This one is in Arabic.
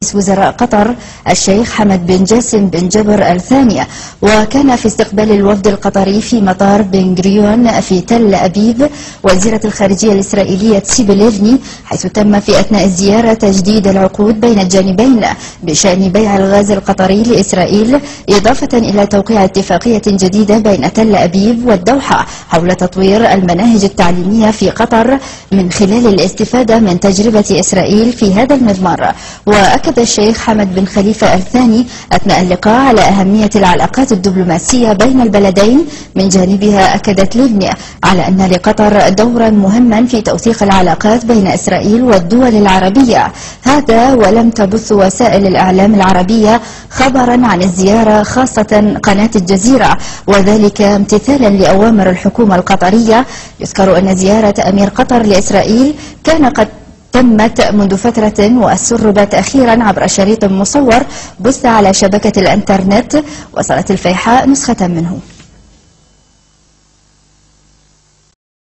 رئيس وزراء قطر الشيخ حمد بن جاسم بن جبر الثاني. وكان في استقبال الوفد القطري في مطار بن غوريون في تل أبيب وزيرة الخارجية الإسرائيلية تسيب ليفني، حيث تم في أثناء الزيارة تجديد العقود بين الجانبين بشأن بيع الغاز القطري لإسرائيل، إضافة إلى توقيع اتفاقية جديدة بين تل أبيب والدوحة حول تطوير المناهج التعليمية في قطر من خلال الاستفادة من تجربة إسرائيل في هذا المضمار. وأكد الشيخ حمد بن خليفة الثاني أثناء اللقاء على أهمية العلاقات الدبلوماسية بين البلدين. من جانبها أكدت ليفني على أن لقطر دورا مهما في توثيق العلاقات بين إسرائيل والدول العربية، هذا ولم تبث وسائل الإعلام العربية خبرا عن الزيارة خاصة قناة الجزيرة، وذلك امتثالا لأوامر الحكومة القطرية. يذكر أن زيارة أمير قطر لإسرائيل كان قد تمت منذ فترة وسربت أخيرا عبر شريط مصور بث على شبكة الإنترنت. وصلت الفيحاء نسخة منه.